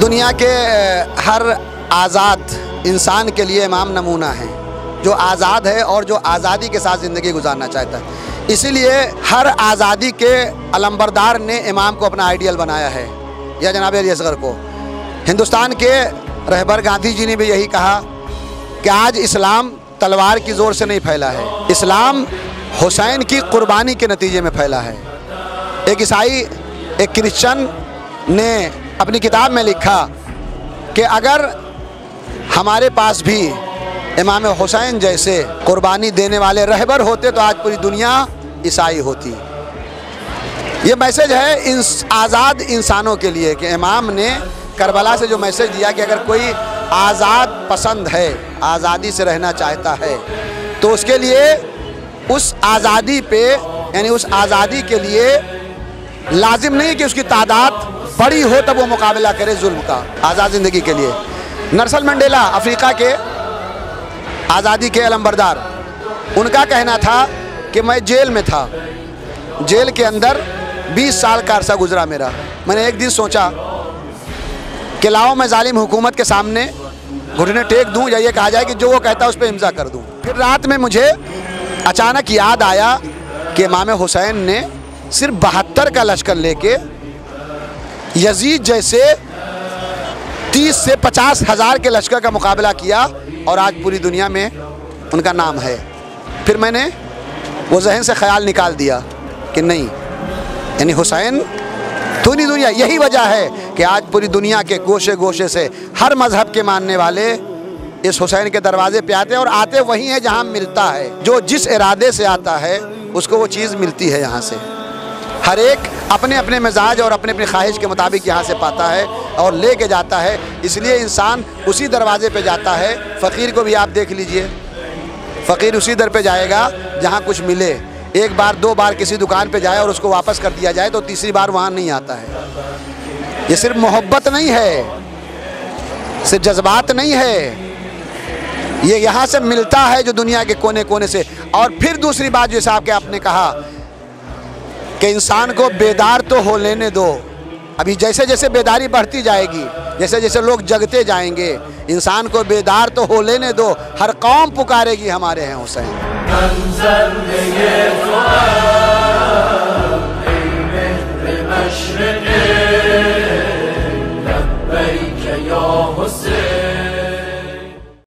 दुनिया के हर आज़ाद इंसान के लिए इमाम नमूना है, जो आज़ाद है और जो आज़ादी के साथ ज़िंदगी गुजारना चाहता है। इसीलिए हर आज़ादी के अलंबरदार ने इमाम को अपना आइडियल बनाया है, या जनाब अली असगर को। हिंदुस्तान के रहबर गांधी जी ने भी यही कहा कि आज इस्लाम तलवार की ज़ोर से नहीं फैला है, इस्लाम हुसैन की कुर्बानी के नतीजे में फैला है। एक ईसाई, एक क्रिश्चियन ने अपनी किताब में लिखा कि अगर हमारे पास भी इमाम हुसैन जैसे कुर्बानी देने वाले रहबर होते तो आज पूरी दुनिया ईसाई होती। ये मैसेज है आज़ाद इंसानों के लिए कि इमाम ने करबला से जो मैसेज दिया कि अगर कोई आज़ाद पसंद है, आज़ादी से रहना चाहता है, तो उसके लिए उस आज़ादी पे, यानी उस आज़ादी के लिए लाजिम नहीं कि उसकी तादाद बड़ी हो तब वो मुकाबला करे जुल्म का। आज़ाद ज़िंदगी के लिए नेल्सन मंडेला, अफ्रीका के आज़ादी के अलंबरदार, उनका कहना था कि मैं जेल में था, जेल के अंदर 20 साल का अरसा गुजरा मेरा। मैंने एक दिन सोचा कि लाओ मैं जालिम हुकूमत के सामने घुटने टेक दूं, या ये कहा जाए कि जो वो कहता है उस पर इम्ज़ा कर दूं। फिर रात में मुझे अचानक याद आया कि इमाम हुसैन ने सिर्फ 72 का लश्कर लेके यजीद जैसे 30 से 50 हज़ार के लश्कर का मुकाबला किया और आज पूरी दुनिया में उनका नाम है। फिर मैंने वो जहन से ख्याल निकाल दिया कि नहीं, यानी हुसैन पूरी दुनिया, यही वजह है कि आज पूरी दुनिया के गोशे गोशे से हर मज़हब के मानने वाले इस हुसैन के दरवाजे पे आते हैं, और आते वहीं हैं जहाँ मिलता है। जो जिस इरादे से आता है उसको वो चीज़ मिलती है यहाँ से। हर एक अपने अपने मिजाज और अपने अपनी ख्वाहिश के मुताबिक यहाँ से पाता है और ले के जाता है, इसलिए इंसान उसी दरवाजे पे जाता है। फ़कीर को भी आप देख लीजिए, फ़कीर उसी दर पे जाएगा जहाँ कुछ मिले। एक बार दो बार किसी दुकान पे जाए और उसको वापस कर दिया जाए तो तीसरी बार वहाँ नहीं आता है। ये सिर्फ मोहब्बत नहीं है, सिर्फ जज्बात नहीं है, ये यहाँ से मिलता है जो दुनिया के कोने कोने से। और फिर दूसरी बात जैसे आपने कहा कि इंसान को बेदार तो हो लेने दो। अभी जैसे जैसे बेदारी बढ़ती जाएगी, जैसे जैसे लोग जगते जाएंगे, इंसान को बेदार तो हो लेने दो। हर कौम पुकारेगी हमारे हैं हुसैन। मंजर